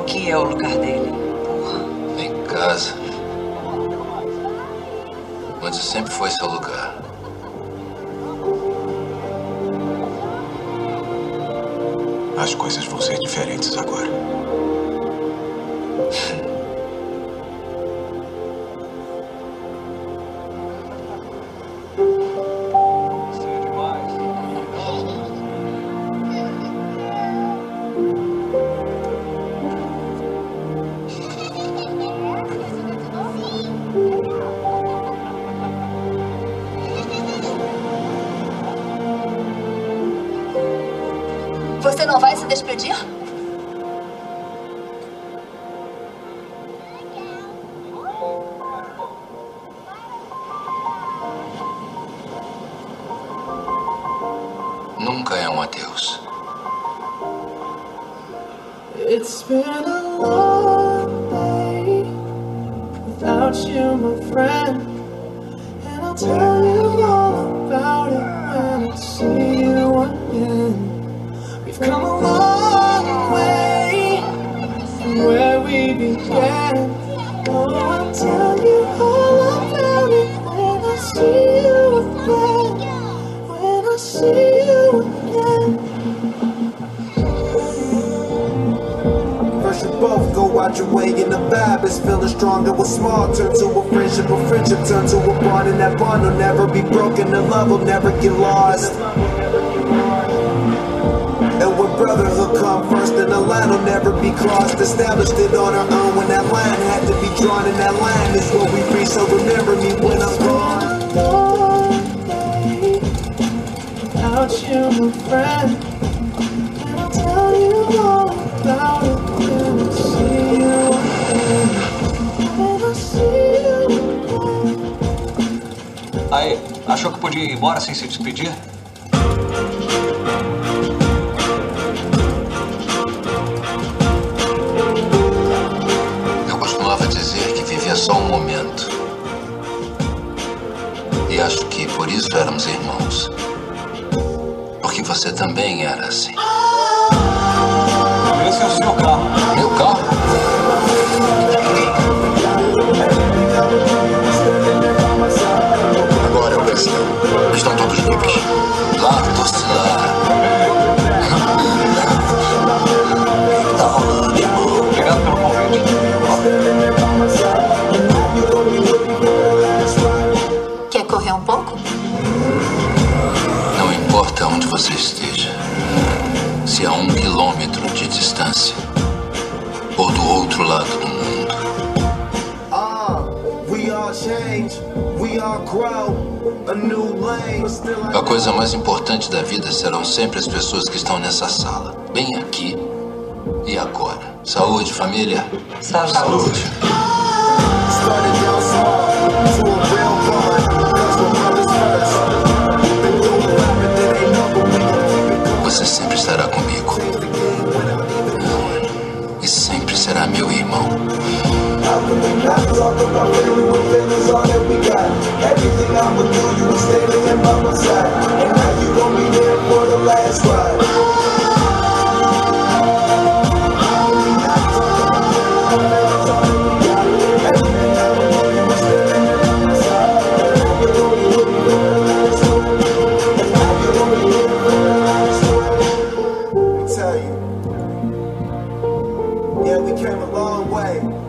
aqui é o lugar dele. Em casa. Onde sempre foi seu lugar. As coisas vão ser diferentes agora. Você não vai se despedir? Nunca é um adeus. It's been a long day without you, my friend, and I'll tell you all about it when I see you again. We've come a long way from where we began. Oh, I'll tell you all about it when I see you again. When I see you again. First you both go out your way and the vibe is feeling stronger. What's small turn to a friendship turn to a bond, and that bond will never be broken. The love will never get lost. And when brotherhood come first, then the line will never be crossed. Established it on our own when that line had to be drawn, and that line is what we reach. So remember me when I'm gone. Without you, my friend, and I'll tell you all about it when I see you again. When I see you again. Aí, achou que podia ir embora sem se despedir? Eu costumava dizer que vivia só um momento. E acho que por isso éramos irmãos. Porque você também era assim. Esse é o seu carro. Meu carro? Agora é o castelo. Estão todos livres. Lá, doce lá. Tá rolando, irmão. Obrigado pelo convite. Quer correr um pouco? Não importa onde você esteja. Se a 1 quilômetro de distância. Ou do outro lado do mundo. We all change, we all grow, a new lane. A coisa mais importante da vida serão sempre as pessoas que estão nessa sala. Bem aqui e agora. Saúde, família. Saúde. Started down small to a real bond, 'cause we're brothers first. Been doing rapping that ain't number, we gon' keep it going. Você sempre estará comigo. Change the game without even knowing. E sempre será meu irmão. How can we not talk about family when family's all that we got? Everything I'ma do, you were standing in by my side, and now you gon' be there for the last ride. How can we not talk about family when family's all that we got? Everything I'ma do, you were standing in by my side, and now you gon' be with me for the last ride. And now you gon' be with me for the last ride. Let me tell you, yeah, we came a long way.